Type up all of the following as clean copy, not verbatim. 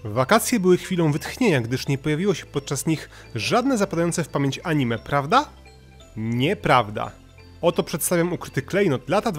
Wakacje były chwilą wytchnienia, gdyż nie pojawiło się podczas nich żadne zapadające w pamięć anime, prawda? Nieprawda. Oto przedstawiam ukryty klejnot lata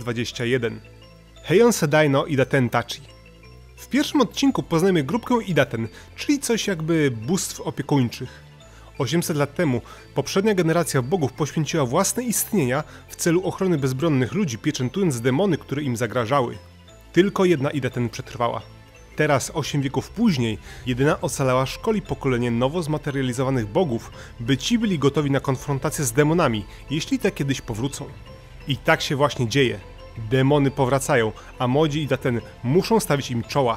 2021. Heian Sedai no Idaten Tachi. W pierwszym odcinku poznajemy grupkę Idaten, czyli coś jakby bóstw opiekuńczych. 800 lat temu poprzednia generacja bogów poświęciła własne istnienia w celu ochrony bezbronnych ludzi, pieczętując demony, które im zagrażały. Tylko jedna Idaten przetrwała. Teraz, 8 wieków później, jedyna ocalała szkoli pokolenie nowo zmaterializowanych bogów, by ci byli gotowi na konfrontację z demonami, jeśli te kiedyś powrócą. I tak się właśnie dzieje. Demony powracają, a młodzi Idaten muszą stawić im czoła.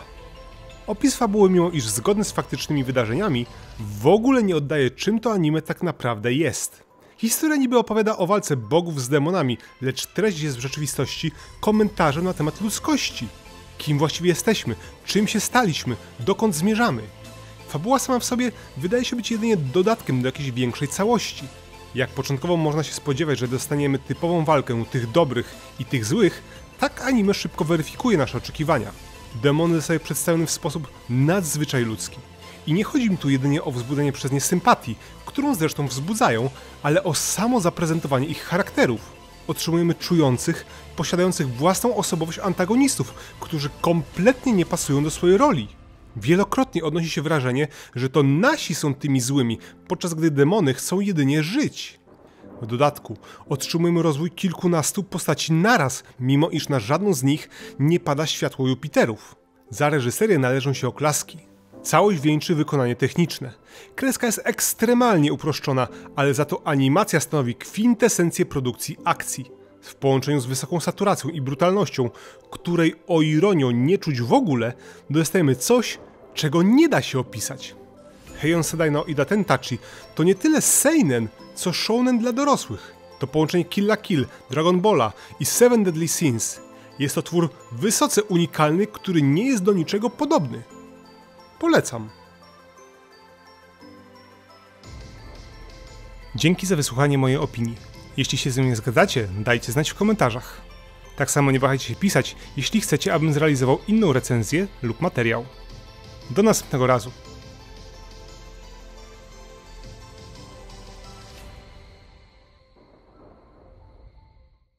Opis fabuły, mimo iż zgodny z faktycznymi wydarzeniami, w ogóle nie oddaje, czym to anime tak naprawdę jest. Historia niby opowiada o walce bogów z demonami, lecz treść jest w rzeczywistości komentarzem na temat ludzkości. Kim właściwie jesteśmy, czym się staliśmy, dokąd zmierzamy. Fabuła sama w sobie wydaje się być jedynie dodatkiem do jakiejś większej całości. Jak początkowo można się spodziewać, że dostaniemy typową walkę tych dobrych i tych złych, tak anime szybko weryfikuje nasze oczekiwania. Demony zostały przedstawione w sposób nadzwyczaj ludzki. I nie chodzi mi tu jedynie o wzbudzenie przez nie sympatii, którą zresztą wzbudzają, ale o samo zaprezentowanie ich charakterów. Otrzymujemy czujących, posiadających własną osobowość antagonistów, którzy kompletnie nie pasują do swojej roli. Wielokrotnie odnosi się wrażenie, że to nasi są tymi złymi, podczas gdy demony chcą jedynie żyć. W dodatku otrzymujemy rozwój kilkunastu postaci naraz, mimo iż na żadną z nich nie pada światło Jupiterów. Za reżyserię należą się oklaski. Całość wieńczy wykonanie techniczne. Kreska jest ekstremalnie uproszczona, ale za to animacja stanowi kwintesencję produkcji akcji. W połączeniu z wysoką saturacją i brutalnością, której o ironio nie czuć w ogóle, dostajemy coś, czego nie da się opisać. Heian Sedai no Idaten Tachi to nie tyle seinen, co shounen dla dorosłych. To połączenie Kill la Kill, Dragon Balla i Seven Deadly Sins. Jest to twór wysoce unikalny, który nie jest do niczego podobny. Polecam. Dzięki za wysłuchanie mojej opinii. Jeśli się z nią nie zgadzacie, dajcie znać w komentarzach. Tak samo nie wahajcie się pisać, jeśli chcecie, abym zrealizował inną recenzję lub materiał. Do następnego razu.